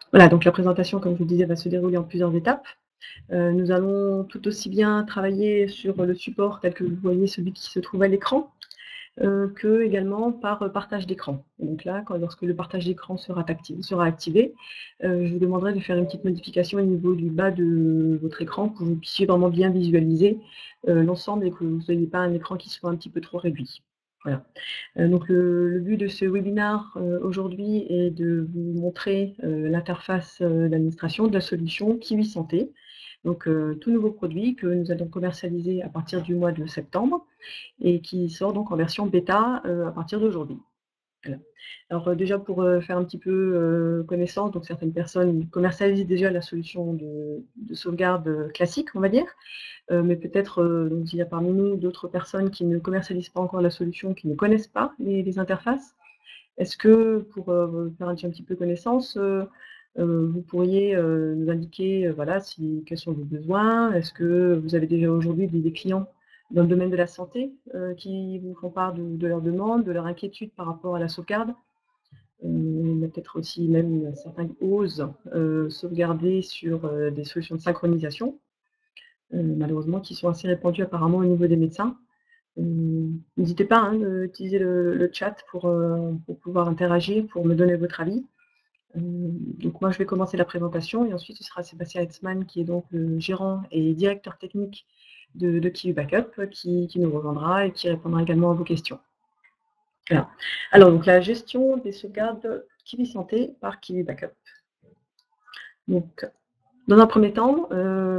Voilà, donc la présentation, comme je vous le disais, va se dérouler en plusieurs étapes. Nous allons tout aussi bien travailler sur le support tel que vous voyez, celui qui se trouve à l'écran, que également par partage d'écran. Donc là, lorsque le partage d'écran sera activé, je vous demanderai de faire une petite modification au niveau du bas de votre écran pour que vous puissiez vraiment bien visualiser l'ensemble et que vous n'ayez pas un écran qui soit un petit peu trop réduit. Voilà. Donc le but de ce webinaire aujourd'hui est de vous montrer l'interface d'administration de la solution Kiwi Santé. Donc tout nouveau produit que nous allons commercialiser à partir du mois de septembre et qui sort donc en version bêta à partir d'aujourd'hui. Voilà. Alors déjà pour faire un petit peu connaissance, donc certaines personnes commercialisent déjà la solution de sauvegarde classique, on va dire, mais peut-être donc il y a parmi nous d'autres personnes qui ne commercialisent pas encore la solution, qui ne connaissent pas les interfaces. Est-ce que pour faire un petit peu connaissance, vous pourriez nous indiquer voilà, quels sont vos besoins? Est-ce que vous avez déjà aujourd'hui des clients dans le domaine de la santé qui vous font part de leurs demandes, de leur inquiétude par rapport à la sauvegarde? Il y a peut-être aussi même certains qui osent sauvegarder sur des solutions de synchronisation, malheureusement qui sont assez répandues apparemment au niveau des médecins. N'hésitez pas hein, d'utiliser le chat pour pouvoir interagir, pour me donner votre avis. Donc moi, je vais commencer la présentation et ensuite, ce sera Sébastien Hetzmann, qui est donc le gérant et directeur technique de Kiwi Backup, qui nous rejoindra et qui répondra également à vos questions. Voilà. Alors, donc la gestion des sauvegardes Kiwi Santé par Kiwi Backup. Donc, dans un premier temps,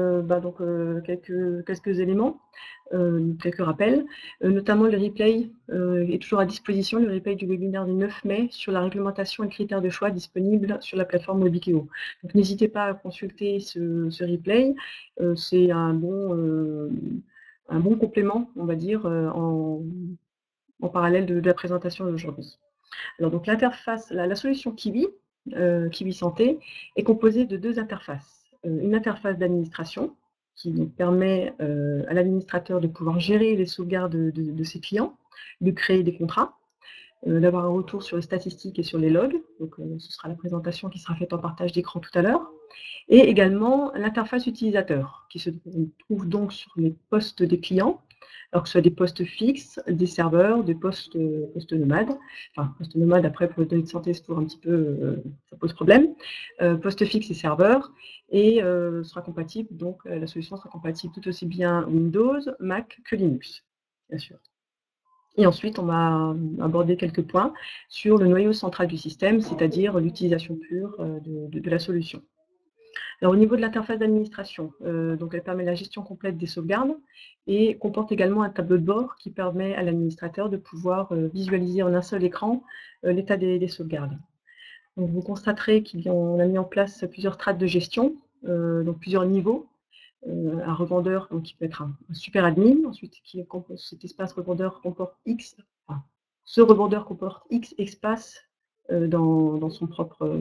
quelques éléments, quelques rappels, notamment le replay est toujours à disposition, le replay du webinaire du 9 mai sur la réglementation et le critère de choix disponible sur la plateforme Webikeo. Donc n'hésitez pas à consulter ce replay, c'est un bon complément, on va dire, en parallèle de la présentation d'aujourd'hui. Alors donc l'interface, la solution Kiwi, Kiwi Santé, est composée de deux interfaces. Une interface d'administration qui permet à l'administrateur de pouvoir gérer les sauvegardes de ses clients, de créer des contrats, d'avoir un retour sur les statistiques et sur les logs. Donc ce sera la présentation qui sera faite en partage d'écran tout à l'heure. Et également l'interface utilisateur qui se trouve donc sur les postes des clients, alors que ce soit des postes fixes, des serveurs, des postes nomades. Enfin, postes nomades, après, pour les données de santé, c'est toujours un petit peu, ça pose problème. Postes fixes et serveurs, et sera compatible, donc la solution sera compatible tout aussi bien Windows, Mac que Linux, bien sûr. Et ensuite, on va aborder quelques points sur le noyau central du système, c'est-à-dire l'utilisation pure de la solution. Alors, au niveau de l'interface d'administration, donc elle permet la gestion complète des sauvegardes et comporte également un tableau de bord qui permet à l'administrateur de pouvoir visualiser en un seul écran l'état des sauvegardes. Donc, vous constaterez qu'on a mis en place plusieurs strates de gestion, donc plusieurs niveaux. Un revendeur donc, qui peut être un super admin, ensuite cet espace revendeur comporte X, enfin, ce revendeur comporte X espaces dans son propre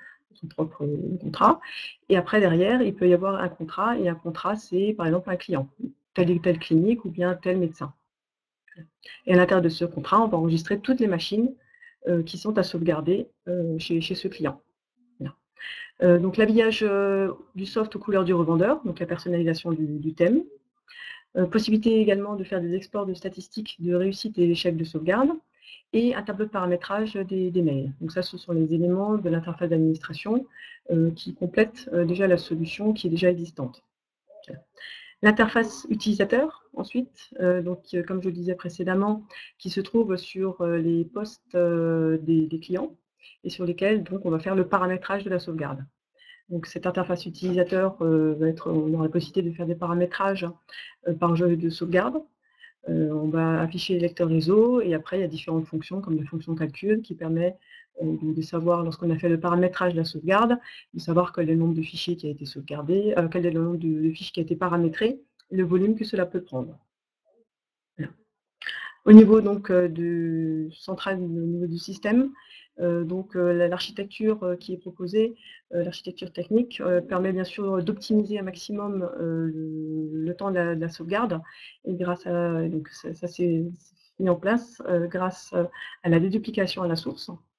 contrat. Et après, derrière, il peut y avoir un contrat, et un contrat, c'est par exemple un client, telle et telle clinique ou bien tel médecin. Et à l'intérieur de ce contrat, on va enregistrer toutes les machines qui sont à sauvegarder chez ce client. Voilà. Donc l'habillage du soft aux couleurs du revendeur, donc la personnalisation du thème. Possibilité également de faire des exports de statistiques de réussite et d'échec de sauvegarde, et un tableau de paramétrage des mails. Donc ça, ce sont les éléments de l'interface d'administration qui complètent déjà la solution qui est déjà existante. L'interface utilisateur, ensuite, comme je le disais précédemment, qui se trouve sur les postes des clients et sur lesquels donc, on va faire le paramétrage de la sauvegarde. Donc cette interface utilisateur on aura la possibilité de faire des paramétrages par jeu de sauvegarde. On va afficher les lecteurs réseau et après il y a différentes fonctions comme la fonction calcul qui permet de savoir, lorsqu'on a fait le paramétrage de la sauvegarde, de savoir quel est le nombre de fichiers qui a été sauvegardé, quel est le nombre de fichiers qui a été paramétré, et le volume que cela peut prendre. Voilà. Au niveau donc central, au niveau du système, l'architecture qui est proposée, l'architecture technique, permet bien sûr d'optimiser un maximum le temps de la sauvegarde. Et grâce à donc ça s'est mis en place grâce à la déduplication à la source.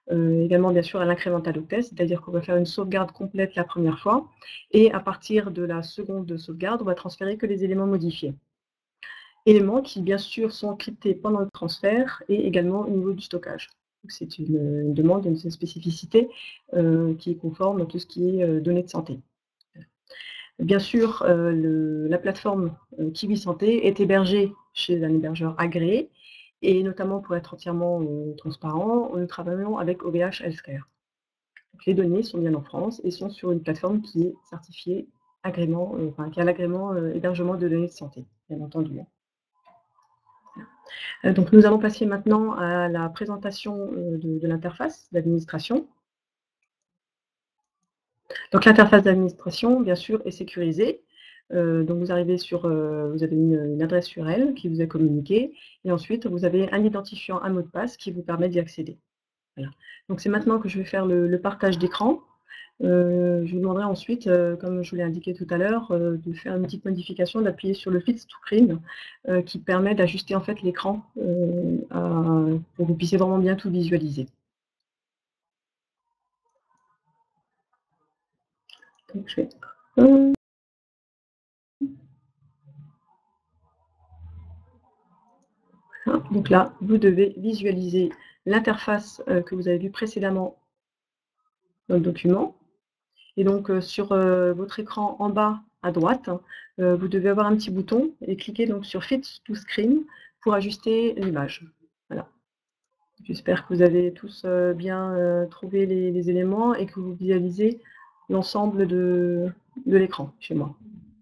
également bien sûr à l'incremental test, c'est-à-dire qu'on va faire une sauvegarde complète la première fois, et à partir de la seconde sauvegarde, on va transférer que les éléments modifiés. Éléments qui bien sûr sont cryptés pendant le transfert et également au niveau du stockage. C'est une demande, une spécificité qui est conforme à tout ce qui est données de santé. Bien sûr, la plateforme Kiwi Santé est hébergée chez un hébergeur agréé, et notamment pour être entièrement transparent, nous travaillons avec OVH Healthcare. Donc, les données sont bien en France et sont sur une plateforme qui est certifiée agrément, qui a l'agrément hébergement de données de santé, bien entendu. Donc nous allons passer maintenant à la présentation de l'interface d'administration. Donc l'interface d'administration, bien sûr, est sécurisée. Donc vous arrivez sur, vous avez une adresse URL qui vous est communiquée, et ensuite vous avez un identifiant, un mot de passe qui vous permet d'y accéder. Voilà. Donc c'est maintenant que je vais faire le partage d'écran. Je vous demanderai ensuite, comme je vous l'ai indiqué tout à l'heure, de faire une petite modification, d'appuyer sur le Fit to Screen, qui permet d'ajuster en fait l'écran pour que vous puissiez vraiment bien tout visualiser. Donc je vais... Donc là, vous devez visualiser l'interface que vous avez vue précédemment dans le document. Et donc sur votre écran en bas à droite, vous devez avoir un petit bouton et cliquer donc sur Fit to Screen pour ajuster l'image. Voilà. J'espère que vous avez tous bien trouvé les éléments et que vous visualisez l'ensemble de l'écran chez moi.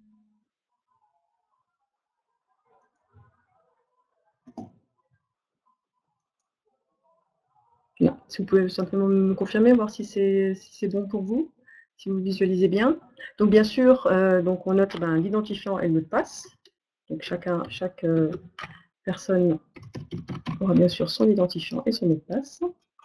Bien. Si vous pouvez simplement me confirmer, voir si c'est bon pour vous, si vous visualisez bien. Donc bien sûr, donc on note l'identifiant et le mot de passe. Donc chaque personne aura bien sûr son identifiant et son mot de passe.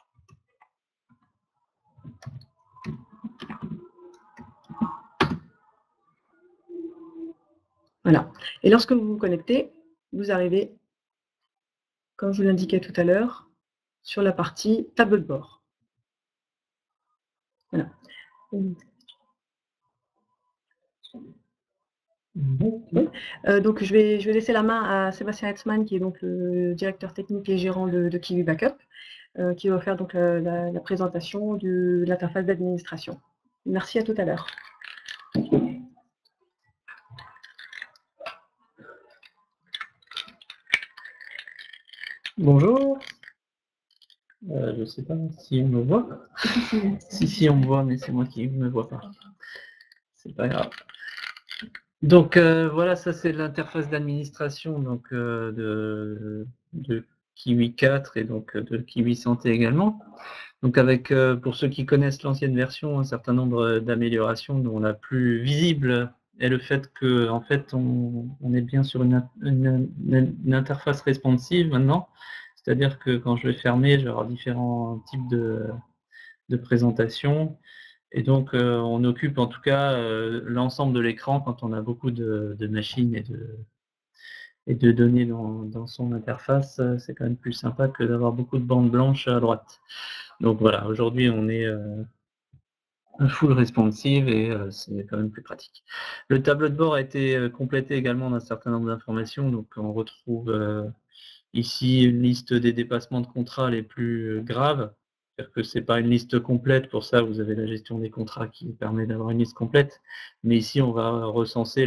Voilà. Et lorsque vous vous connectez, vous arrivez, comme je vous l'indiquais tout à l'heure, sur la partie tableau de bord. Voilà. Donc je vais laisser la main à Sébastien Hetzmann, qui est donc le directeur technique et gérant de Kiwi Backup, qui va faire donc la présentation de l'interface d'administration. Merci, à tout à l'heure. Bonjour. Je ne sais pas si on me voit. Si, on me voit, mais c'est moi qui ne me vois pas. C'est pas grave. Donc voilà, ça c'est l'interface d'administration donc de Kiwi 4 et donc de Kiwi Santé également. Donc avec, pour ceux qui connaissent l'ancienne version, un certain nombre d'améliorations, dont la plus visible est le fait que en fait on est bien sur une interface responsive maintenant. C'est-à-dire que quand je vais fermer, je vais avoir différents types de présentations. Et donc, on occupe en tout cas l'ensemble de l'écran quand on a beaucoup de machines et de données dans son interface. C'est quand même plus sympa que d'avoir beaucoup de bandes blanches à droite. Donc voilà, aujourd'hui, on est full responsive et c'est quand même plus pratique. Le tableau de bord a été complété également d'un certain nombre d'informations. Donc, on retrouve ici une liste des dépassements de contrats les plus graves. C'est-à-dire que ce n'est pas une liste complète, pour ça vous avez la gestion des contrats qui permet d'avoir une liste complète. Mais ici on va recenser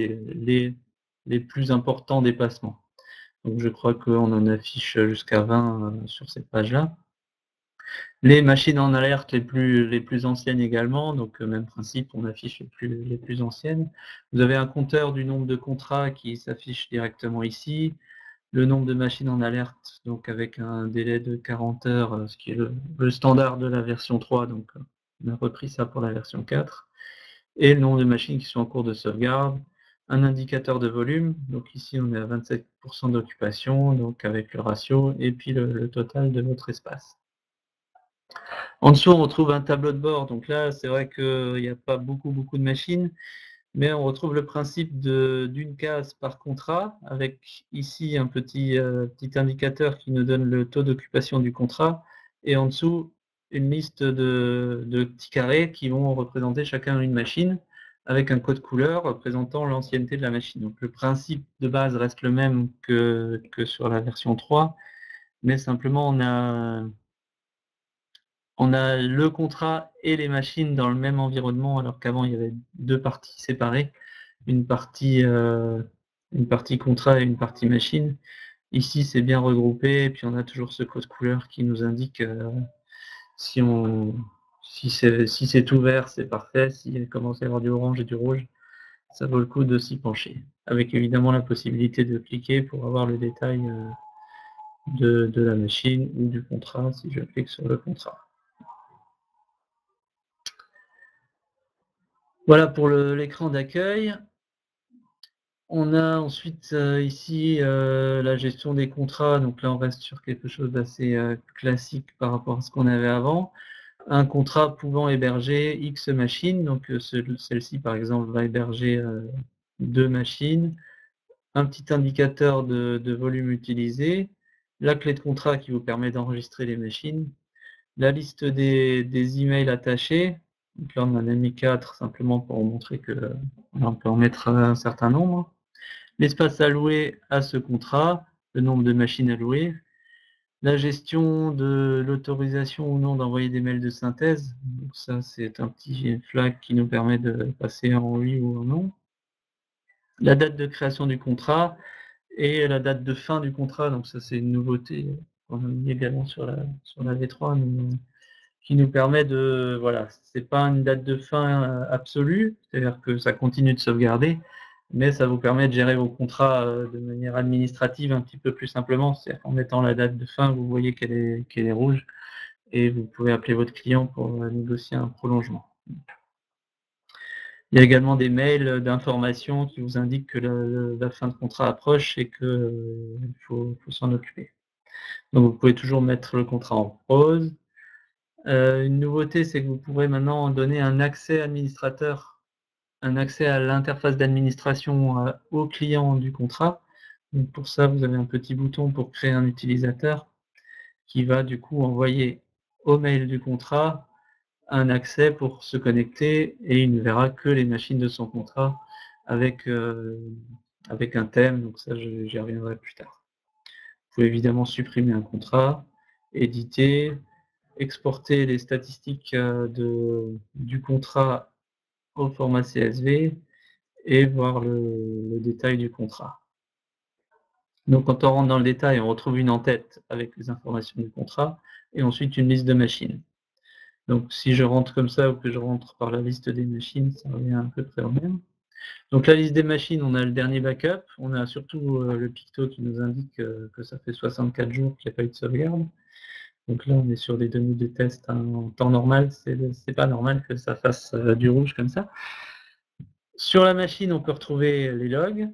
les plus importants dépassements. Donc je crois qu'on en affiche jusqu'à 20 sur cette page-là. Les machines en alerte les plus anciennes également, donc même principe, on affiche les plus anciennes. Vous avez un compteur du nombre de contrats qui s'affiche directement ici. Le nombre de machines en alerte, donc avec un délai de 40 heures, ce qui est le standard de la version 3, donc on a repris ça pour la version 4, et le nombre de machines qui sont en cours de sauvegarde, un indicateur de volume, donc ici on est à 27% d'occupation, donc avec le ratio, et puis le total de votre espace. En dessous, on retrouve un tableau de bord, donc là c'est vrai qu'il n'y a pas beaucoup de machines, mais on retrouve le principe d'une case par contrat, avec ici un petit indicateur qui nous donne le taux d'occupation du contrat, et en dessous une liste de petits carrés qui vont représenter chacun une machine avec un code couleur représentant l'ancienneté de la machine. Donc le principe de base reste le même que sur la version 3, mais simplement on a le contrat et les machines dans le même environnement, alors qu'avant il y avait deux parties séparées, une partie contrat et une partie machine. Ici c'est bien regroupé, et puis on a toujours ce code couleur qui nous indique si c'est tout vert, c'est parfait. S'il commence à y avoir du orange et du rouge, ça vaut le coup de s'y pencher. Avec évidemment la possibilité de cliquer pour avoir le détail de la machine ou du contrat si je clique sur le contrat. Voilà pour l'écran d'accueil. On a ensuite ici la gestion des contrats. Donc là, on reste sur quelque chose d'assez classique par rapport à ce qu'on avait avant. Un contrat pouvant héberger X machines. Donc celle-ci, par exemple, va héberger 2 machines. Un petit indicateur de volume utilisé. La clé de contrat qui vous permet d'enregistrer les machines. La liste des emails attachés. Donc là, on en a mis 4 simplement pour montrer qu'on peut en mettre un certain nombre. L'espace alloué à ce contrat, le nombre de machines allouées, la gestion de l'autorisation ou non d'envoyer des mails de synthèse. Donc ça, c'est un petit flag qui nous permet de passer en oui ou en non. La date de création du contrat et la date de fin du contrat. Donc ça, c'est une nouveauté qu'on a mis également sur la V3, qui nous permet de, voilà, c'est pas une date de fin absolue, c'est-à-dire que ça continue de sauvegarder, mais ça vous permet de gérer vos contrats de manière administrative un petit peu plus simplement. C'est-à-dire qu'en mettant la date de fin, vous voyez qu'elle est rouge, et vous pouvez appeler votre client pour négocier un prolongement. Il y a également des mails d'information qui vous indiquent que la fin de contrat approche et qu'il faut s'en occuper. Donc vous pouvez toujours mettre le contrat en pause. Une nouveauté, c'est que vous pourrez maintenant donner un accès administrateur, un accès à l'interface d'administration au client du contrat. Donc pour ça, vous avez un petit bouton pour créer un utilisateur qui va du coup envoyer au mail du contrat un accès pour se connecter, et il ne verra que les machines de son contrat avec un thème. Donc ça, j'y reviendrai plus tard. Vous pouvez évidemment supprimer un contrat, éditer, exporter les statistiques du contrat au format CSV et voir le détail du contrat. Donc quand on rentre dans le détail, on retrouve une en-tête avec les informations du contrat et ensuite une liste de machines. Donc si je rentre comme ça ou que je rentre par la liste des machines, ça revient à peu près au même. Donc la liste des machines, on a le dernier backup, on a surtout le picto qui nous indique que ça fait 64 jours qu'il n'y a pas eu de sauvegarde. Donc là, on est sur des données de test en temps normal, c'est pas normal que ça fasse du rouge comme ça. Sur la machine, on peut retrouver les logs.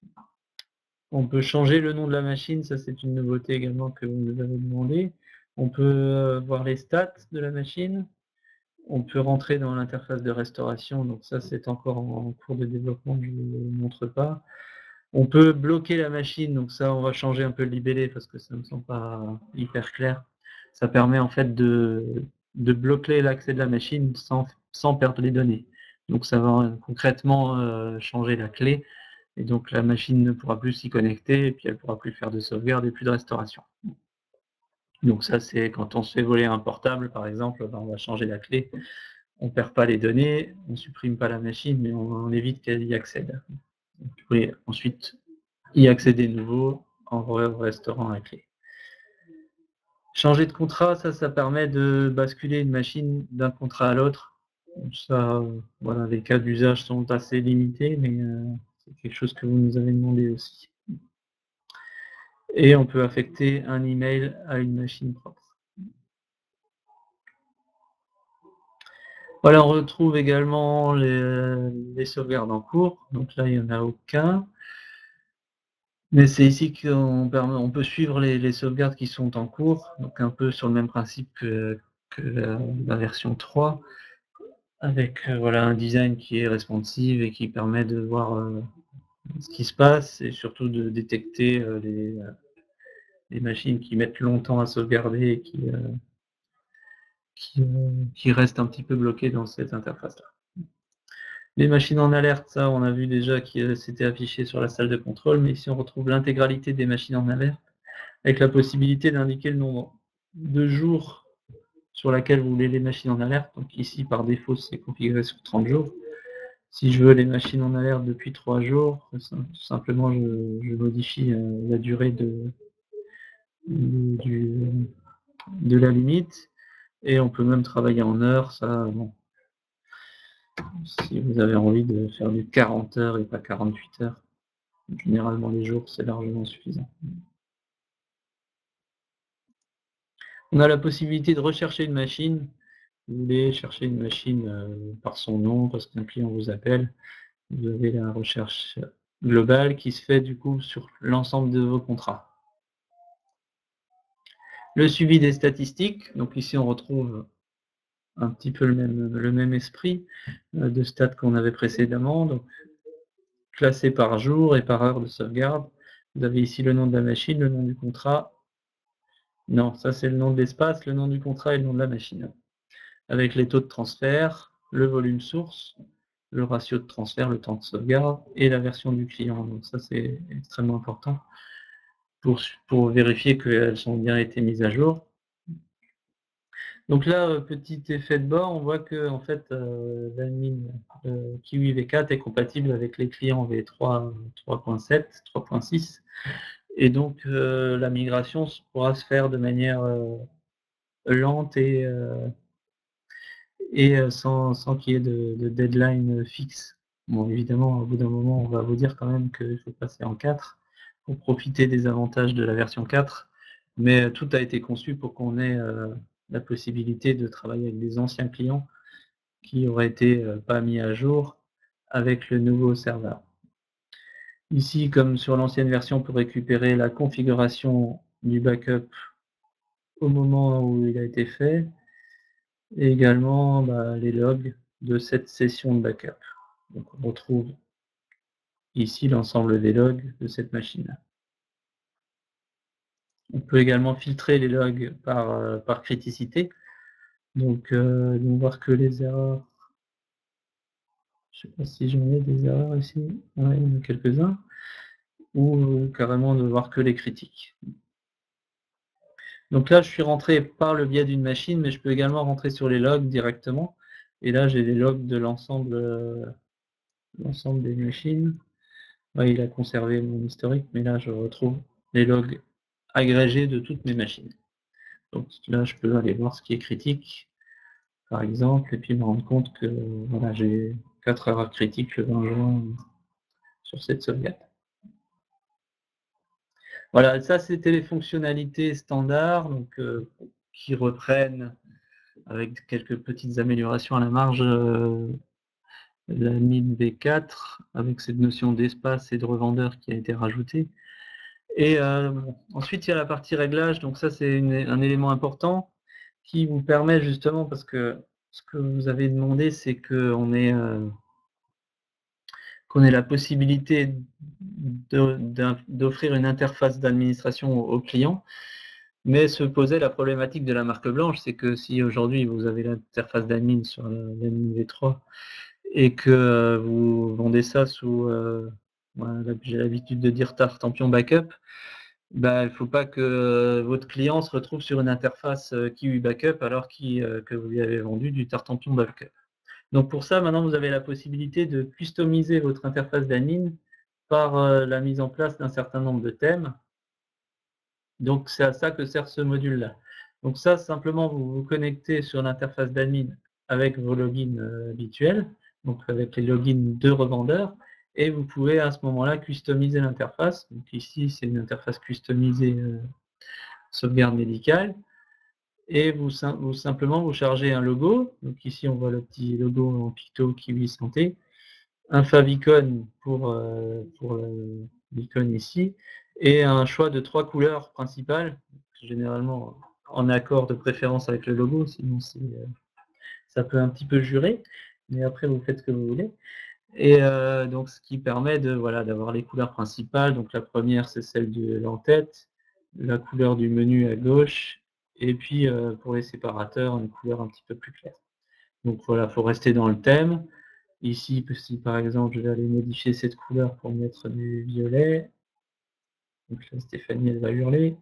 On peut changer le nom de la machine, ça c'est une nouveauté également que vous nous avez demandé. On peut voir les stats de la machine. On peut rentrer dans l'interface de restauration, donc ça c'est encore en cours de développement, je ne vous montre pas. On peut bloquer la machine, donc ça on va changer un peu le libellé parce que ça ne me semble pas hyper clair. Ça permet en fait de bloquer l'accès de la machine sans perdre les données. Donc ça va concrètement changer la clé, et donc la machine ne pourra plus s'y connecter, et puis elle ne pourra plus faire de sauvegarde et plus de restauration. Donc ça c'est quand on se fait voler un portable par exemple, on va changer la clé. On ne perd pas les données, on ne supprime pas la machine, mais on évite qu'elle y accède. Vous pouvez ensuite y accéder de nouveau en restaurant la clé. Changer de contrat, ça permet de basculer une machine d'un contrat à l'autre. Ça, voilà, les cas d'usage sont assez limités, mais c'est quelque chose que vous nous avez demandé aussi. Et on peut affecter un email à une machine propre. Voilà, on retrouve également les sauvegardes en cours. Donc là, il n'y en a aucun. Mais c'est ici qu'on peut suivre les sauvegardes qui sont en cours, donc un peu sur le même principe que la version 3, avec voilà, un design qui est responsive et qui permet de voir ce qui se passe, et surtout de détecter les machines qui mettent longtemps à sauvegarder et qui restent un petit peu bloqués dans cette interface-là. Les machines en alerte, ça on a vu déjà que c'était affiché sur la salle de contrôle, mais ici on retrouve l'intégralité des machines en alerte, avec la possibilité d'indiquer le nombre de jours sur laquelle vous voulez les machines en alerte. Donc ici par défaut c'est configuré sur 30 jours. Si je veux les machines en alerte depuis 3 jours, tout simplement je modifie la durée de la limite, et on peut même travailler en heures, ça bon. Si vous avez envie de faire du 40 heures et pas 48 heures, généralement les jours c'est largement suffisant. On a la possibilité de rechercher une machine. Vous voulez chercher une machine par son nom, parce qu'un client vous appelle. Vous avez la recherche globale qui se fait du coup sur l'ensemble de vos contrats. Le suivi des statistiques, donc ici on retrouve un petit peu le même esprit de stats qu'on avait précédemment, donc classé par jour et par heure de sauvegarde. Vous avez ici le nom de la machine, le nom du contrat. Non, ça c'est le nom de l'espace, le nom du contrat et le nom de la machine. Avec les taux de transfert, le volume source, le ratio de transfert, le temps de sauvegarde et la version du client. Donc ça c'est extrêmement important pour vérifier qu'elles ont bien été mises à jour. Donc là, petit effet de bord, on voit que en fait, l'admin Kiwi V4 est compatible avec les clients V3, 3.7, 3.6, et donc la migration pourra se faire de manière lente et sans qu'il y ait de deadline fixe. Bon, évidemment, au bout d'un moment, on va vous dire quand même qu'il faut passer en 4 pour profiter des avantages de la version 4, mais tout a été conçu pour qu'on ait la possibilité de travailler avec des anciens clients qui auraient été pas mis à jour avec le nouveau serveur. Ici, comme sur l'ancienne version, on peut récupérer la configuration du backup au moment où il a été fait, et également les logs de cette session de backup. Donc on retrouve ici l'ensemble des logs de cette machine. On peut également filtrer les logs par criticité. Donc voir que les erreurs, je ne sais pas si j'en ai des erreurs ici, ouais, il y en a quelques-uns, ou carrément de voir que les critiques. Donc là, je suis rentré par le biais d'une machine, mais je peux également rentrer sur les logs directement. Et là, j'ai les logs de l'ensemble des machines. Ouais, il a conservé mon historique, mais là, je retrouve les logs agrégés de toutes mes machines. Donc là, je peux aller voir ce qui est critique, par exemple, et puis me rendre compte que voilà, j'ai 4 erreurs critiques le 20 juin sur cette sauvegarde. Voilà, ça c'était les fonctionnalités standards, donc qui reprennent avec quelques petites améliorations à la marge la mine V4 avec cette notion d'espace et de revendeur qui a été rajoutée. Et ensuite il y a la partie réglage, donc ça c'est un élément important qui vous permet justement, parce que ce que vous avez demandé c'est qu'on ait la possibilité d'offrir une interface d'administration au client, mais se posait la problématique de la marque blanche, c'est que si aujourd'hui vous avez l'interface d'admin sur l'admin V3 et que vous vendez ça sous, j'ai l'habitude de dire Tartampion Backup, il ne faut pas que votre client se retrouve sur une interface Kiwi Backup alors que vous lui avez vendu du Tartampion Backup. Donc pour ça, maintenant, vous avez la possibilité de customiser votre interface d'admin par la mise en place d'un certain nombre de thèmes. Donc c'est à ça que sert ce module-là. Donc ça, simplement, vous vous connectez sur l'interface d'admin avec vos logins habituels, donc avec les logins de revendeurs, et vous pouvez à ce moment-là customiser l'interface. Donc ici, c'est une interface customisée sauvegarde médicale. Et vous simplement vous chargez un logo. Donc ici on voit le petit logo en picto Kiwi Santé, un favicon pour l'icône ici, et un choix de 3 couleurs principales, généralement en accord de préférence avec le logo, sinon ça peut un petit peu jurer, mais après vous faites ce que vous voulez. Et donc ce qui permet d'avoir les couleurs principales. Donc la première c'est celle de l'entête, la couleur du menu à gauche, et puis pour les séparateurs, une couleur un petit peu plus claire. Donc voilà, il faut rester dans le thème. Ici, si par exemple, je vais aller modifier cette couleur pour mettre du violet. Donc là, Stéphanie, elle va hurler.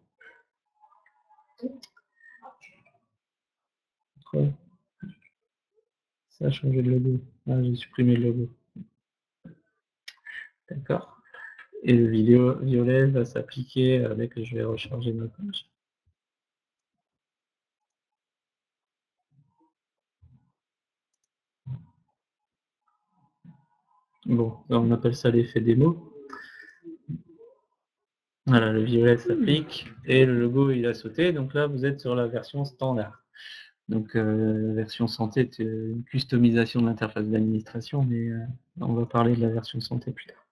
Quoi? Ça a changé de logo. Ah, j'ai supprimé le logo. D'accord. Et le violet va s'appliquer dès que je vais recharger ma page. Bon, on appelle ça l'effet démo. Voilà, le violet s'applique et le logo il a sauté. Donc là, vous êtes sur la version standard. Donc la version santé est une customisation de l'interface d'administration, mais on va parler de la version santé plus tard.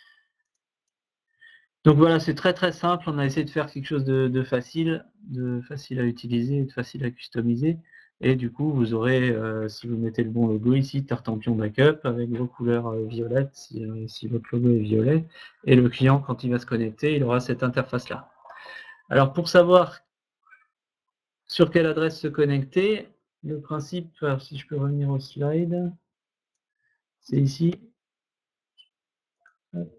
Donc voilà, c'est très très simple. On a essayé de faire quelque chose de facile à utiliser, de facile à customiser. Et du coup, vous aurez, si vous mettez le bon logo ici, Tartampion Backup, avec vos couleurs violettes, si votre logo est violet. Et le client, quand il va se connecter, il aura cette interface-là. Alors pour savoir sur quelle adresse se connecter, le principe, alors si je peux revenir au slide, c'est ici. Hop.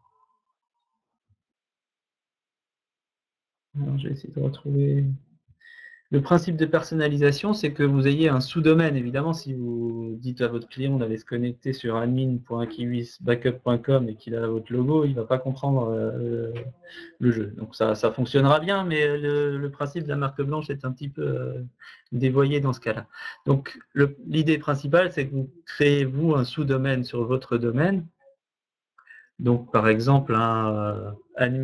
Alors je vais essayer de retrouver... Le principe de personnalisation, c'est que vous ayez un sous-domaine. Évidemment, si vous dites à votre client d'aller se connecter sur admin.kiwisbackup.com et qu'il a votre logo, il ne va pas comprendre le jeu. Donc ça fonctionnera bien, mais le principe de la marque blanche est un petit peu dévoyé dans ce cas-là. Donc l'idée principale, c'est que vous créez, vous, un sous-domaine sur votre domaine. Donc par exemple, un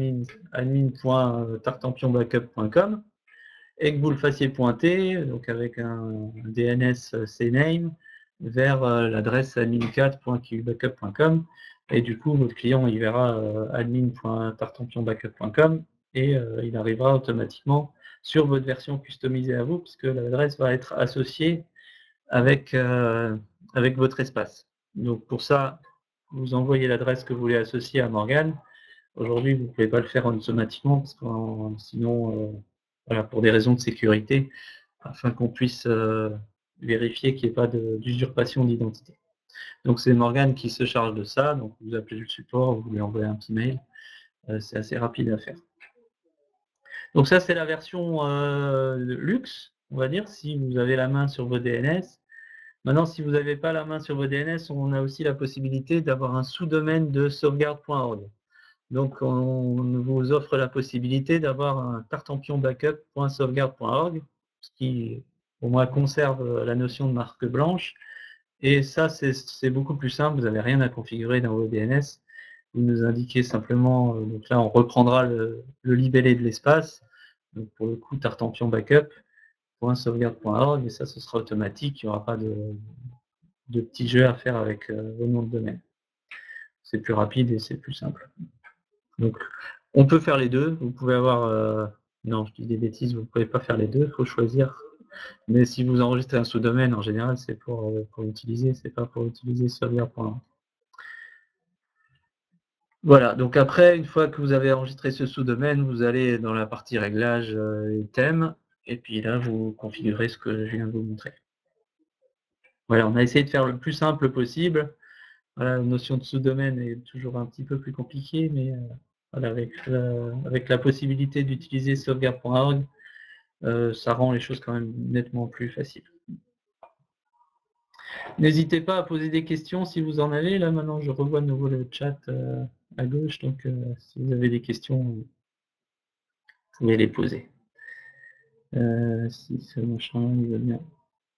admin.tartampionbackup.com. Et que vous le fassiez pointer, donc avec un DNS CNAME, vers l'adresse admin4.kiwibackup.com. Et du coup, votre client, il verra admin.tartampionbackup.com et il arrivera automatiquement sur votre version customisée à vous, puisque l'adresse va être associée avec, avec votre espace. Donc pour ça, vous envoyez l'adresse que vous voulez associer à Morgane. Aujourd'hui, vous ne pouvez pas le faire automatiquement, parce que sinon... Voilà, pour des raisons de sécurité, afin qu'on puisse vérifier qu'il n'y ait pas d'usurpation d'identité. Donc c'est Morgane qui se charge de ça, donc vous appelez le support, vous lui envoyez un petit mail, c'est assez rapide à faire. Donc ça c'est la version luxe, on va dire, si vous avez la main sur vos DNS. Maintenant, si vous n'avez pas la main sur vos DNS, on a aussi la possibilité d'avoir un sous-domaine de sauvegarde.org. Donc, on vous offre la possibilité d'avoir un tartampionbackup.sauvegarde.org, ce qui, pour moi, conserve la notion de marque blanche. Et ça, c'est beaucoup plus simple. Vous n'avez rien à configurer dans vos DNS. Vous nous indiquez simplement, donc là, on reprendra le libellé de l'espace. Donc, pour le coup, tartampionbackup.sauvegarde.org, et ça, ce sera automatique. Il n'y aura pas de petits jeux à faire avec vos noms de domaine. C'est plus rapide et c'est plus simple. Donc, on peut faire les deux. Vous pouvez avoir... non, je dis des bêtises, vous ne pouvez pas faire les deux, il faut choisir. Mais si vous enregistrez un sous-domaine, en général, c'est pour utiliser, c'est pas pour utiliser sauvegarde.org. Voilà, donc après, une fois que vous avez enregistré ce sous-domaine, vous allez dans la partie réglages et thèmes, et puis là, vous configurez ce que je viens de vous montrer. Voilà, on a essayé de faire le plus simple possible. Voilà, la notion de sous-domaine est toujours un petit peu plus compliquée, mais... Voilà, avec la possibilité d'utiliser sauvegarde.org, ça rend les choses quand même nettement plus faciles. N'hésitez pas à poser des questions si vous en avez. Là maintenant je revois de nouveau le chat à gauche, donc si vous avez des questions, vous pouvez les poser. Si ce machin il va bien.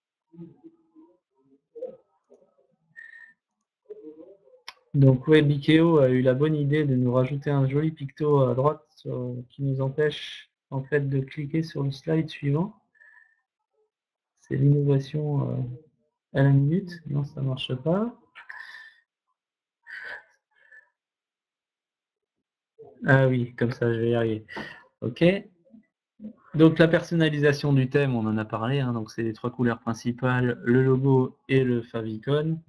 Donc Webikeo a eu la bonne idée de nous rajouter un joli picto à droite qui nous empêche en fait de cliquer sur le slide suivant. C'est l'innovation à la minute. Non, ça marche pas. Ah oui, comme ça je vais y arriver. Ok. Donc la personnalisation du thème, on en a parlé, hein, donc c'est les trois couleurs principales, le logo et le favicon.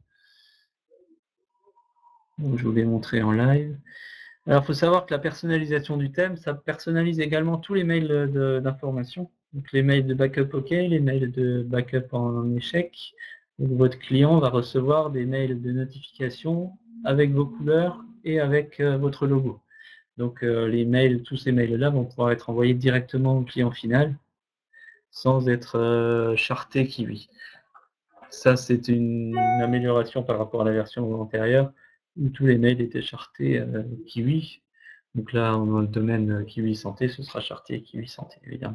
Donc, je vous l'ai montré en live. Alors il faut savoir que la personnalisation du thème, ça personnalise également tous les mails d'information. Donc les mails de backup OK, les mails de backup en échec. Donc, votre client va recevoir des mails de notification avec vos couleurs et avec votre logo. Donc tous ces mails-là vont pouvoir être envoyés directement au client final sans être chartés Kiwi. Ça, c'est une amélioration par rapport à la version antérieure où tous les mails étaient chartés Kiwi. Donc là, dans le domaine Kiwi Santé, ce sera charté Kiwi Santé, évidemment.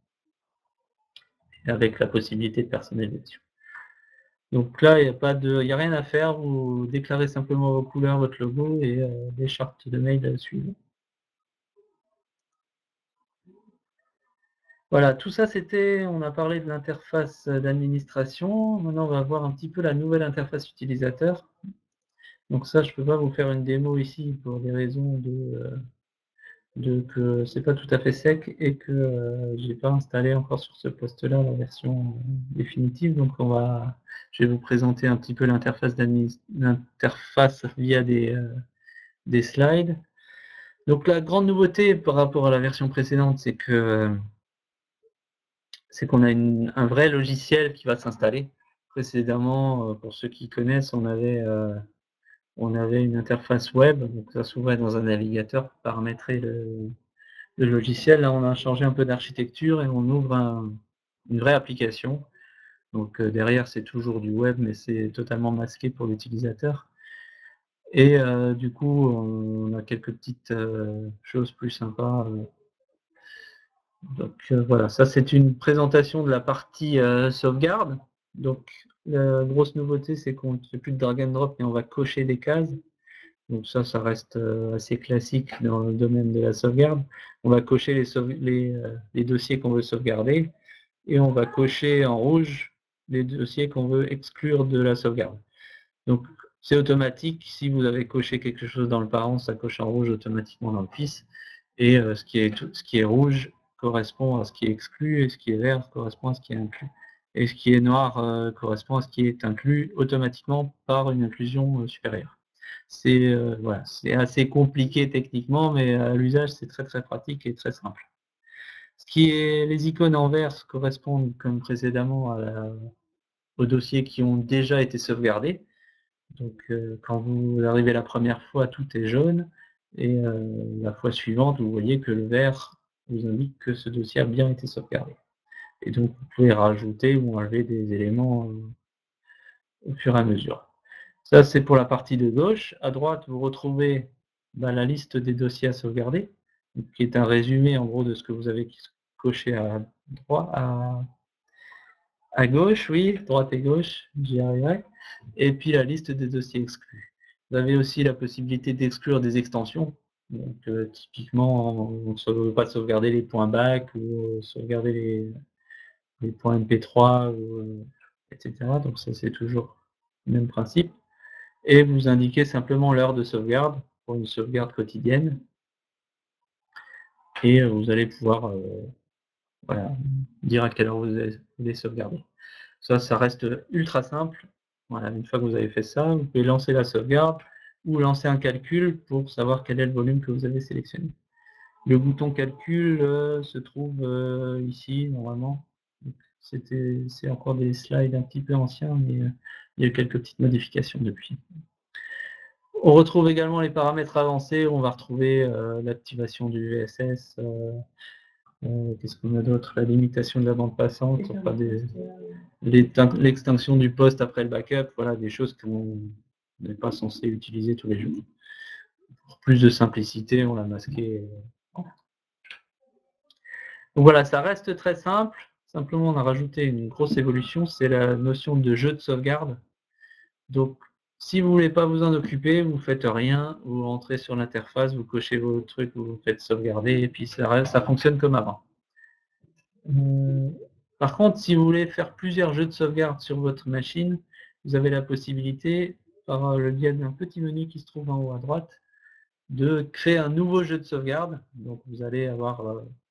Et avec la possibilité de personnalisation. Donc là, il n'y a rien à faire, vous déclarez simplement vos couleurs, votre logo et les chartes de mail suivent. Voilà, tout ça on a parlé de l'interface d'administration. Maintenant, on va voir un petit peu la nouvelle interface utilisateur. Donc ça, je ne peux pas vous faire une démo ici pour des raisons que c'est pas tout à fait sec et que j'ai pas installé encore sur ce poste-là la version définitive. Donc je vais vous présenter un petit peu l'interface via des slides. Donc la grande nouveauté par rapport à la version précédente, c'est qu'on a un vrai logiciel qui va s'installer. Précédemment, pour ceux qui connaissent, on avait une interface web, donc ça s'ouvrait dans un navigateur pour paramétrer le logiciel. Là, on a changé un peu d'architecture et on ouvre une vraie application. Donc derrière, c'est toujours du web, mais c'est totalement masqué pour l'utilisateur. Et du coup, on a quelques petites choses plus sympas. Donc voilà, ça c'est une présentation de la partie sauvegarde. Donc la grosse nouveauté, c'est qu'on ne fait plus de drag and drop, mais on va cocher des cases. Donc ça reste assez classique dans le domaine de la sauvegarde. On va cocher les dossiers qu'on veut sauvegarder et on va cocher en rouge les dossiers qu'on veut exclure de la sauvegarde. Donc c'est automatique. Si vous avez coché quelque chose dans le parent, ça coche en rouge automatiquement dans le fils. Et ce qui est rouge correspond à ce qui est exclu et ce qui est vert correspond à ce qui est inclus. Et ce qui est noir correspond à ce qui est inclus automatiquement par une inclusion supérieure. C'est voilà, c'est assez compliqué techniquement, mais à l'usage, c'est très très pratique et très simple. Les icônes en vert correspondent, comme précédemment, aux dossiers qui ont déjà été sauvegardés. Donc quand vous arrivez la première fois, tout est jaune, et la fois suivante, vous voyez que le vert vous indique que ce dossier a bien été sauvegardé. Et donc vous pouvez rajouter ou enlever des éléments au fur et à mesure. Ça, c'est pour la partie de gauche. À droite, vous retrouvez la liste des dossiers à sauvegarder, qui est un résumé en gros de ce que vous avez coché à droite, à gauche, oui, droite et gauche, j'y arriverai. Et puis la liste des dossiers exclus. Vous avez aussi la possibilité d'exclure des extensions. Donc typiquement, on ne veut pas sauvegarder les points back ou sauvegarder les points MP3, etc. Donc ça, c'est toujours le même principe. Et vous indiquez simplement l'heure de sauvegarde pour une sauvegarde quotidienne. Et vous allez pouvoir dire à quelle heure vous allez sauvegarder. Ça reste ultra simple. Voilà, une fois que vous avez fait ça, vous pouvez lancer la sauvegarde ou lancer un calcul pour savoir quel est le volume que vous avez sélectionné. Le bouton calcul se trouve ici, normalement. C'est encore des slides un petit peu anciens, mais il y a eu quelques petites modifications depuis. On retrouve également les paramètres avancés. On va retrouver l'activation du VSS. Qu'est-ce qu'on a d'autre? La limitation de la bande passante, enfin l'extinction du poste après le backup. Voilà, des choses qu'on n'est pas censé utiliser tous les jours. Pour plus de simplicité, on l'a masqué. Donc voilà, ça reste très simple. Simplement, on a rajouté une grosse évolution, c'est la notion de jeu de sauvegarde. Donc, si vous ne voulez pas vous en occuper, vous ne faites rien, vous rentrez sur l'interface, vous cochez vos trucs, vous faites sauvegarder, et puis ça fonctionne comme avant. Par contre, si vous voulez faire plusieurs jeux de sauvegarde sur votre machine, vous avez la possibilité, par le biais d'un petit menu qui se trouve en haut à droite, de créer un nouveau jeu de sauvegarde. Donc vous allez avoir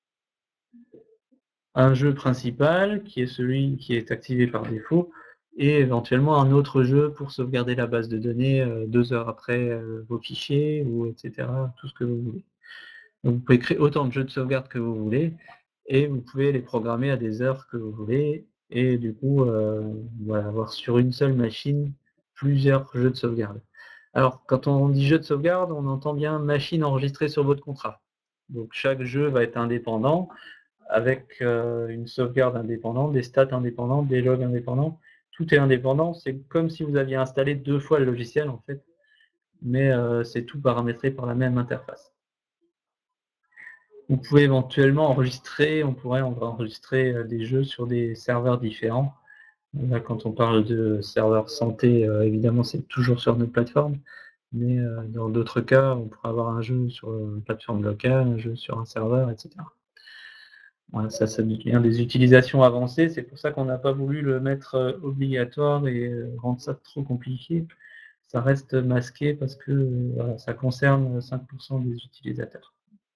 un jeu principal, qui est celui qui est activé par défaut, et éventuellement un autre jeu pour sauvegarder la base de données 2 heures après vos fichiers, ou etc. Tout ce que vous voulez. Donc vous pouvez créer autant de jeux de sauvegarde que vous voulez, et vous pouvez les programmer à des heures que vous voulez, et du coup, voilà, avoir sur une seule machine plusieurs jeux de sauvegarde. Alors, quand on dit jeu de sauvegarde, on entend bien machine enregistrée sur votre contrat. Donc chaque jeu va être indépendant, avec une sauvegarde indépendante, des stats indépendantes, des logs indépendants. Tout est indépendant, c'est comme si vous aviez installé 2 fois le logiciel en fait, mais c'est tout paramétré par la même interface. Vous pouvez éventuellement enregistrer, on pourrait enregistrer des jeux sur des serveurs différents. Là, quand on parle de serveurs santé, évidemment c'est toujours sur notre plateforme, mais dans d'autres cas, on pourrait avoir un jeu sur une plateforme locale, un jeu sur un serveur, etc. Voilà, ça devient des utilisations avancées, c'est pour ça qu'on n'a pas voulu le mettre obligatoire et rendre ça trop compliqué. Ça reste masqué parce que voilà, ça concerne 5% des utilisateurs.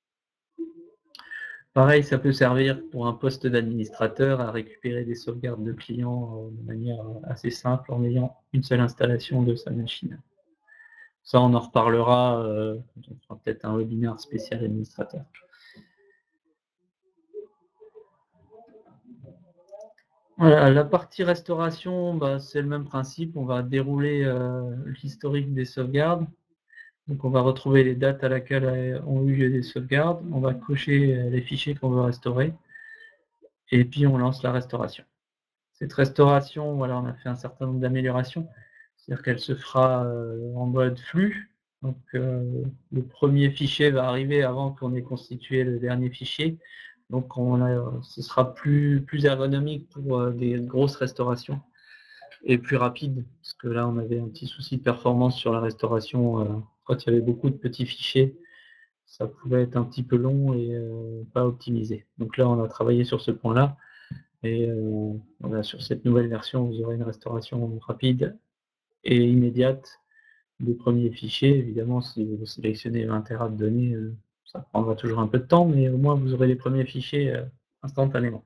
Pareil, ça peut servir pour un poste d'administrateur à récupérer des sauvegardes de clients de manière assez simple en ayant une seule installation de sa machine. Ça, on en reparlera, on fera peut-être un webinaire spécial administrateur. Voilà, la partie restauration, bah, c'est le même principe. On va dérouler l'historique des sauvegardes. Donc on va retrouver les dates à laquelle ont eu lieu des sauvegardes. On va cocher les fichiers qu'on veut restaurer. Et puis on lance la restauration. Cette restauration, voilà, on a fait un certain nombre d'améliorations. C'est-à-dire qu'elle se fera en mode flux. Donc le premier fichier va arriver avant qu'on ait constitué le dernier fichier. Donc ce sera plus ergonomique pour des grosses restaurations et plus rapide. Parce que là, on avait un petit souci de performance sur la restauration. Quand il y avait beaucoup de petits fichiers, ça pouvait être un petit peu long et pas optimisé. Donc là, on a travaillé sur ce point-là. Et voilà, sur cette nouvelle version, vous aurez une restauration rapide et immédiate des premiers fichiers. Évidemment, si vous sélectionnez 20 Tera de données, ça prendra toujours un peu de temps, mais au moins vous aurez les premiers fichiers instantanément.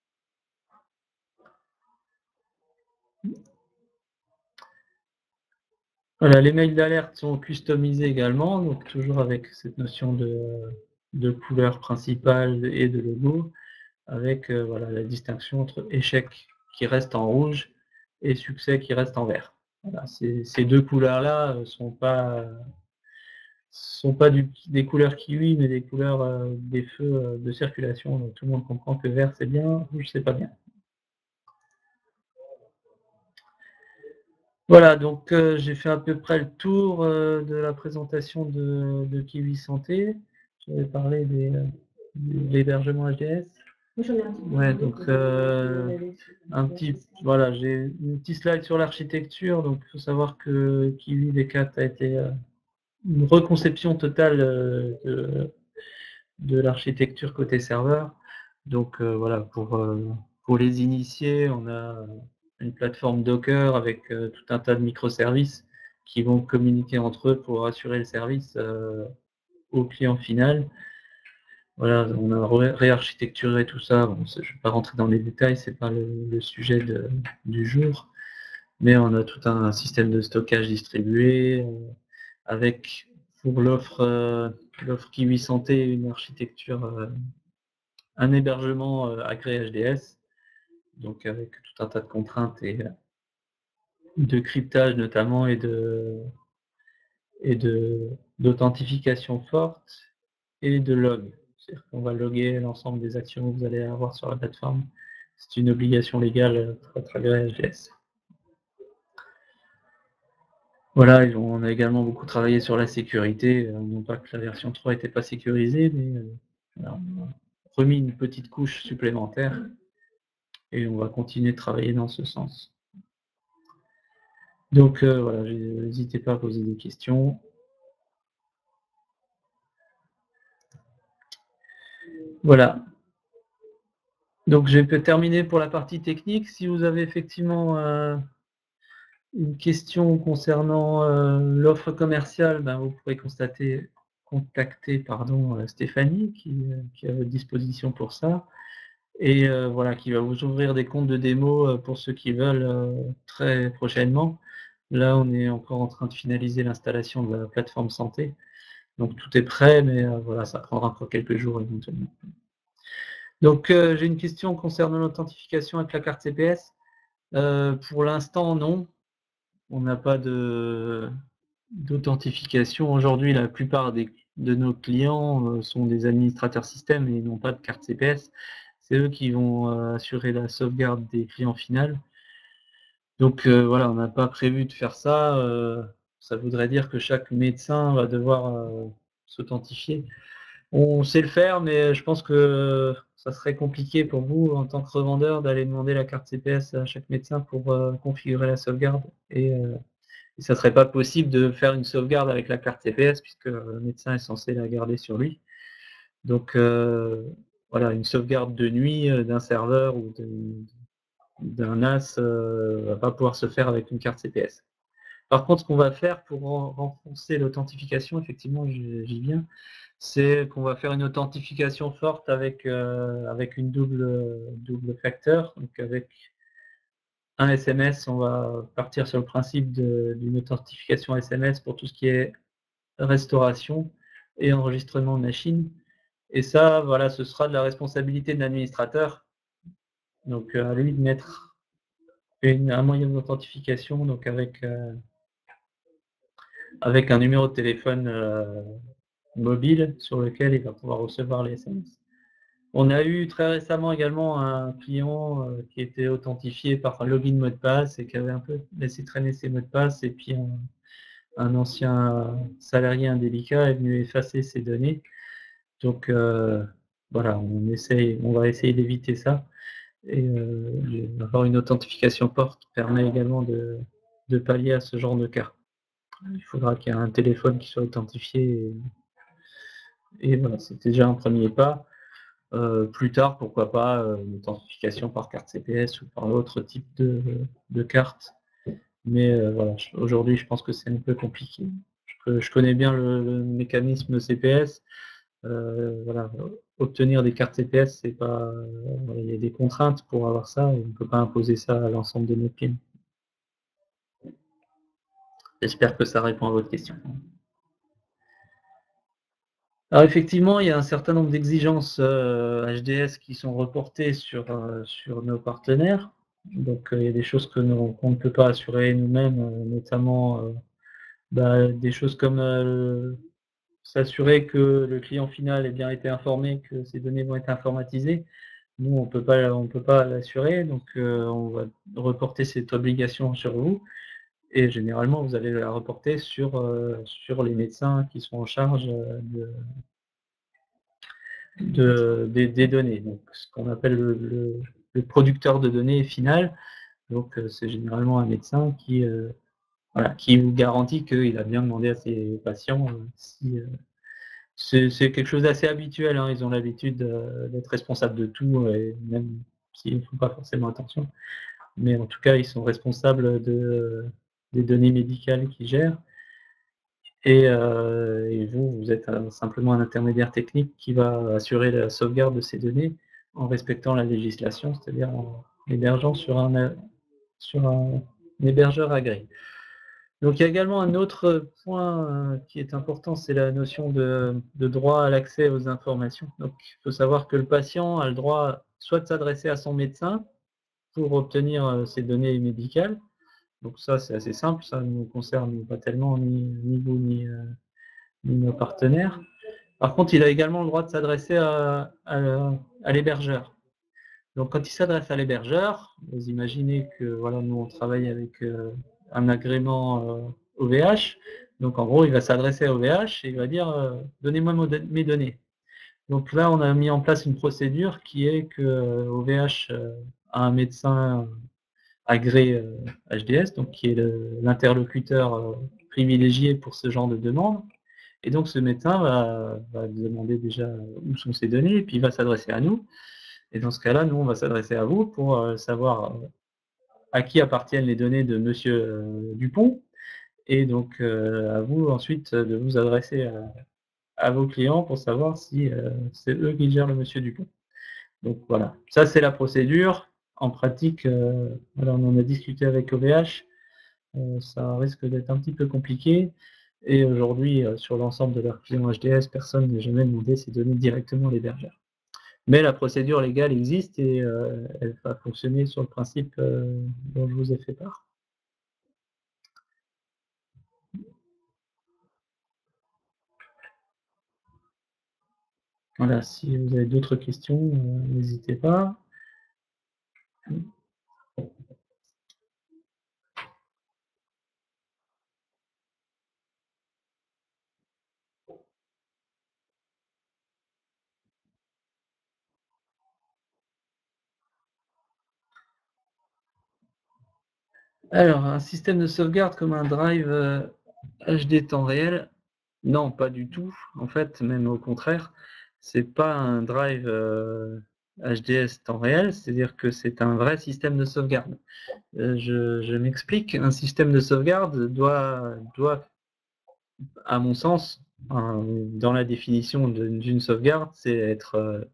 Voilà, les mails d'alerte sont customisés également, donc toujours avec cette notion de couleur principale et de logo, avec voilà, la distinction entre échec qui reste en rouge et succès qui reste en vert. Voilà, ces deux couleurs-là ne sont pas des couleurs kiwi, mais des couleurs des feux de circulation. Donc tout le monde comprend que vert c'est bien, rouge c'est pas bien. Voilà, donc j'ai fait à peu près le tour de la présentation de Kiwi Santé. J'avais parlé de l'hébergement HDS. Ouais, donc voilà, j'ai un petit slide sur l'architecture. Donc il faut savoir que Kiwi V4 a été une reconception totale de l'architecture côté serveur. Donc voilà, pour les initiés, on a une plateforme Docker avec tout un tas de microservices qui vont communiquer entre eux pour assurer le service au client final. Voilà, on a réarchitecturé tout ça. Bon, je ne vais pas rentrer dans les détails, c'est pas le sujet du jour, mais on a tout un système de stockage distribué avec pour l'offre Kiwi Santé une architecture, un hébergement agréé HDS, donc avec tout un tas de contraintes et de cryptage notamment et d'authentification forte et de log. C'est-à-dire qu'on va loguer l'ensemble des actions que vous allez avoir sur la plateforme. C'est une obligation légale pour être agréé HDS. Voilà, on a également beaucoup travaillé sur la sécurité. Non pas que la version 3 n'était pas sécurisée, mais voilà, on a remis une petite couche supplémentaire et on va continuer de travailler dans ce sens. Donc voilà, n'hésitez pas à poser des questions. Voilà. Donc je vais terminer pour la partie technique. Si vous avez effectivement une question concernant l'offre commerciale, ben, vous pourrez contacter Stéphanie qui est à votre disposition pour ça. Et voilà, qui va vous ouvrir des comptes de démo pour ceux qui veulent très prochainement. Là, on est encore en train de finaliser l'installation de la plateforme santé. Donc tout est prêt, mais voilà, ça prendra encore quelques jours éventuellement. Donc, j'ai une question concernant l'authentification avec la carte CPS. Pour l'instant, non. On n'a pas d'authentification. Aujourd'hui, la plupart de nos clients sont des administrateurs système et n'ont pas de carte CPS. C'est eux qui vont assurer la sauvegarde des clients finaux. Donc voilà, on n'a pas prévu de faire ça. Ça voudrait dire que chaque médecin va devoir s'authentifier. On sait le faire, mais je pense que ça serait compliqué pour vous, en tant que revendeur, d'aller demander la carte CPS à chaque médecin pour configurer la sauvegarde. Et ça ne serait pas possible de faire une sauvegarde avec la carte CPS, puisque le médecin est censé la garder sur lui. Donc voilà, une sauvegarde de nuit d'un serveur ou d'un NAS ne va pas pouvoir se faire avec une carte CPS. Par contre, ce qu'on va faire pour renforcer l'authentification, effectivement, j'y viens, c'est qu'on va faire une authentification forte avec une double facteur. Donc avec un SMS, on va partir sur le principe d'une authentification SMS pour tout ce qui est restauration et enregistrement de machine. Et ça, voilà, ce sera de la responsabilité de l'administrateur. Donc à lui de mettre un moyen d'authentification, donc avec un numéro de téléphone mobile sur lequel il va pouvoir recevoir les SMS. On a eu très récemment également un client qui était authentifié par un login mot de passe et qui avait un peu laissé traîner ses mots de passe, et puis un ancien salarié indélicat est venu effacer ses données. Donc voilà, on va essayer d'éviter ça. Et avoir une authentification forte permet également de pallier à ce genre de cas. Il faudra qu'il y ait un téléphone qui soit authentifié, et voilà, c'était déjà un premier pas. Plus tard, pourquoi pas une authentification par carte CPS ou par autre type de carte. Mais voilà, aujourd'hui, je pense que c'est un peu compliqué. Je connais bien le mécanisme CPS. Voilà, obtenir des cartes CPS, c'est pas, voilà, il y a des contraintes pour avoir ça, et on ne peut pas imposer ça à l'ensemble de nos clients. J'espère que ça répond à votre question. Alors effectivement, il y a un certain nombre d'exigences HDS qui sont reportées sur nos partenaires. Donc il y a des choses qu'on ne peut pas assurer nous-mêmes, notamment des choses comme s'assurer que le client final ait bien été informé que ses données vont être informatisées. Nous, on peut pas l'assurer, donc on va reporter cette obligation sur vous. Et généralement, vous allez la reporter sur les médecins qui sont en charge des données. Donc, ce qu'on appelle le producteur de données final. Donc, c'est généralement un médecin qui vous garantit qu'il a bien demandé à ses patients si c'est quelque chose d'assez habituel, hein. Ils ont l'habitude d'être responsables de tout, et même s'ils ne font pas forcément attention. Mais en tout cas, ils sont responsables des données médicales qu'ils gèrent. Et vous êtes simplement un intermédiaire technique qui va assurer la sauvegarde de ces données en respectant la législation, c'est-à-dire en hébergeant sur un hébergeur agréé. Donc il y a également un autre point qui est important, c'est la notion de droit à l'accès aux informations. Donc il faut savoir que le patient a le droit soit de s'adresser à son médecin pour obtenir ses données médicales. Donc ça, c'est assez simple, ça ne nous concerne pas tellement ni vous ni nos partenaires. Par contre, il a également le droit de s'adresser à l'hébergeur. Donc quand il s'adresse à l'hébergeur, vous imaginez que voilà, nous on travaille avec un agrément OVH. Donc en gros, il va s'adresser à OVH et il va dire donnez-moi mes données. Donc là, on a mis en place une procédure qui est que OVH a un médecin agréé HDS, donc qui est l'interlocuteur privilégié pour ce genre de demande. Et donc ce médecin va demander déjà où sont ses données, et puis il va s'adresser à nous. Et dans ce cas-là, nous, on va s'adresser à vous pour savoir à qui appartiennent les données de Monsieur Dupont, et donc à vous ensuite de vous adresser à vos clients pour savoir si c'est eux qui gèrent le Monsieur Dupont. Donc voilà, ça c'est la procédure. En pratique, voilà, on en a discuté avec OVH, ça risque d'être un petit peu compliqué. Et aujourd'hui, sur l'ensemble de leurs clients HDS, personne n'a jamais demandé ces données directement à l'hébergeur. Mais la procédure légale existe et elle va fonctionner sur le principe dont je vous ai fait part. Voilà, si vous avez d'autres questions, n'hésitez pas. Alors, un système de sauvegarde comme un drive HD temps réel, non, pas du tout. En fait, même au contraire, c'est pas un drive HDS temps réel, c'est-à-dire que c'est un vrai système de sauvegarde. Je m'explique, un système de sauvegarde doit, à mon sens, dans la définition d'une sauvegarde, c'est être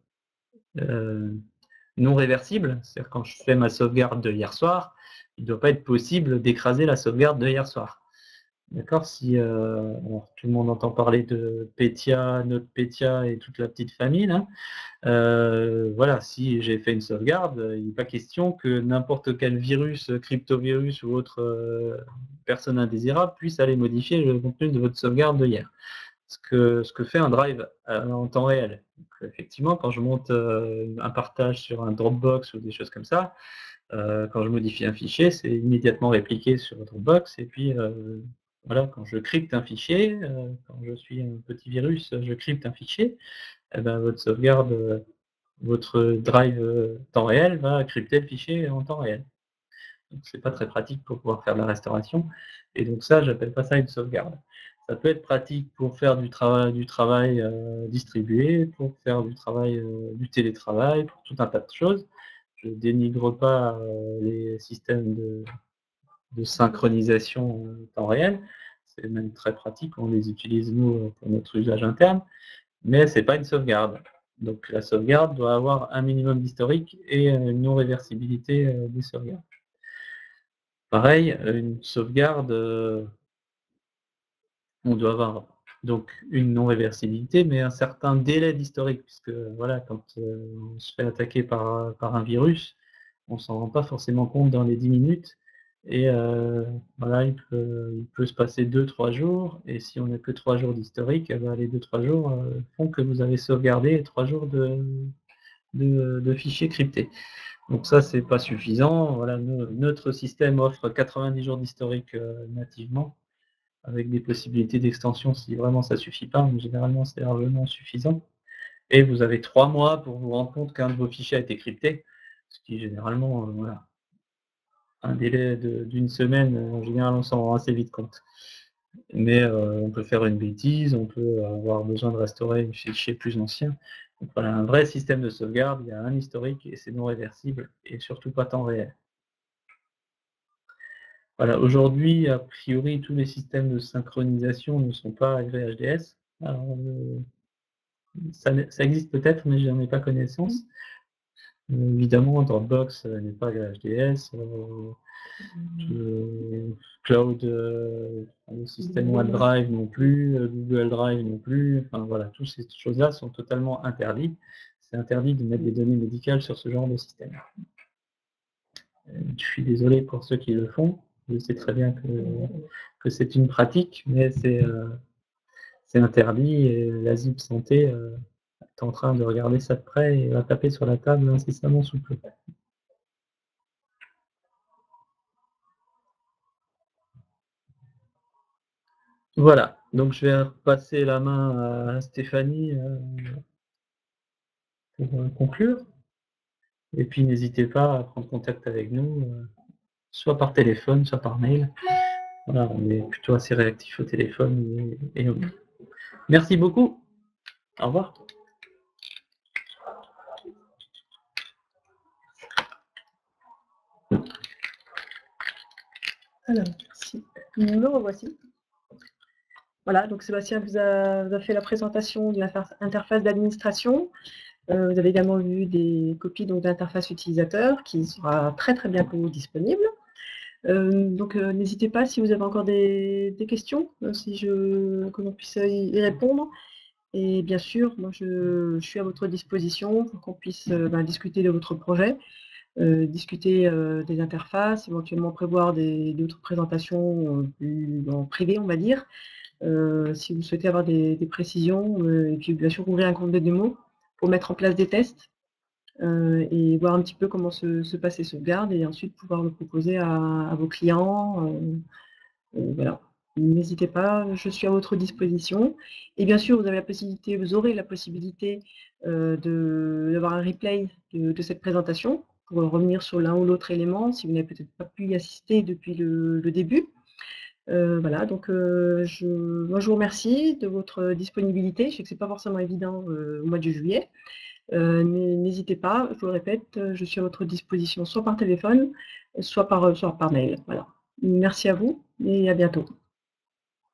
non réversible. C'est-à-dire quand je fais ma sauvegarde de hier soir, il ne doit pas être possible d'écraser la sauvegarde de hier soir. D'accord? Si tout le monde entend parler de Petya, NotPetya et toute la petite famille, là, voilà, si j'ai fait une sauvegarde, il n'est pas question que n'importe quel virus, cryptovirus ou autre personne indésirable puisse aller modifier le contenu de votre sauvegarde de hier. Ce que fait un drive en temps réel. Donc, effectivement, quand je monte un partage sur un Dropbox ou des choses comme ça, quand je modifie un fichier, c'est immédiatement répliqué sur Dropbox. Et puis, voilà, quand je crypte un fichier, quand je suis un petit virus, je crypte un fichier, et ben, votre sauvegarde, votre drive temps réel va crypter le fichier en temps réel. Donc, c'est pas très pratique pour pouvoir faire de la restauration. Et donc ça, j'appelle pas ça une sauvegarde. Ça peut être pratique pour faire du travail distribué, pour faire du télétravail, pour tout un tas de choses. Je dénigre pas les systèmes de synchronisation temps réel. C'est même très pratique, on les utilise nous pour notre usage interne, mais c'est pas une sauvegarde. Donc la sauvegarde doit avoir un minimum d'historique et une non-réversibilité des sauvegardes. Pareil, une sauvegarde, on doit avoir donc une non-réversibilité, mais un certain délai d'historique, puisque voilà, quand on se fait attaquer par un virus, on s'en rend pas forcément compte dans les 10 minutes. Et voilà, il peut se passer 2-3 jours, et si on n'a que 3 jours d'historique, eh ben, les 2-3 jours font que vous avez sauvegardé 3 jours de fichiers cryptés. Donc ça, c'est pas suffisant. Voilà, notre système offre 90 jours d'historique nativement, avec des possibilités d'extension si vraiment ça suffit pas, mais généralement c'est largement suffisant. Et vous avez 3 mois pour vous rendre compte qu'un de vos fichiers a été crypté, ce qui généralement, voilà, un délai d'une semaine, en général on s'en rend assez vite compte. Mais on peut faire une bêtise, on peut avoir besoin de restaurer un fichier plus ancien. Donc voilà, un vrai système de sauvegarde, il y a un historique et c'est non réversible, et surtout pas temps réel. Voilà, aujourd'hui, a priori, tous les systèmes de synchronisation ne sont pas agréés HDS. Alors, ça existe peut-être, mais je n'en ai pas connaissance. Évidemment, Dropbox n'est pas agréé HDS. Cloud, le système OneDrive non plus, Google Drive non plus. Enfin voilà, toutes ces choses-là sont totalement interdites. C'est interdit de mettre des données médicales sur ce genre de système. Je suis désolé pour ceux qui le font. Je sais très bien que c'est une pratique, mais c'est interdit et la ZIP Santé est en train de regarder ça de près et va taper sur la table incessamment sous peu. Voilà, donc je vais repasser la main à Stéphanie pour conclure. Et puis n'hésitez pas à prendre contact avec nous, soit par téléphone, soit par mail. Voilà, on est plutôt assez réactifs au téléphone et au mail. Merci beaucoup. Au revoir. Alors, merci. Me revoici. Voilà, donc Sébastien vous a fait la présentation de l'interface d'administration. Vous avez également vu des copies d'interface utilisateur qui sera très très bientôt disponible. Donc n'hésitez pas si vous avez encore des questions, que l'on puisse y répondre. Et bien sûr, moi, je suis à votre disposition pour qu'on puisse discuter de votre projet, discuter des interfaces, éventuellement prévoir d'autres présentations plus en privé, on va dire, si vous souhaitez avoir des précisions, et puis bien sûr ouvrir un compte de démo pour mettre en place des tests et voir un petit peu comment se passent les sauvegardes et ensuite pouvoir le proposer à vos clients. Voilà. N'hésitez pas, je suis à votre disposition. Et bien sûr, vous aurez la possibilité d'avoir un replay de cette présentation pour revenir sur l'un ou l'autre élément si vous n'avez peut-être pas pu y assister depuis le début. Voilà, donc moi je vous remercie de votre disponibilité. Je sais que ce n'est pas forcément évident au mois de juillet. N'hésitez pas, je vous le répète, je suis à votre disposition soit par téléphone, soit par mail. Voilà. Merci à vous et à bientôt.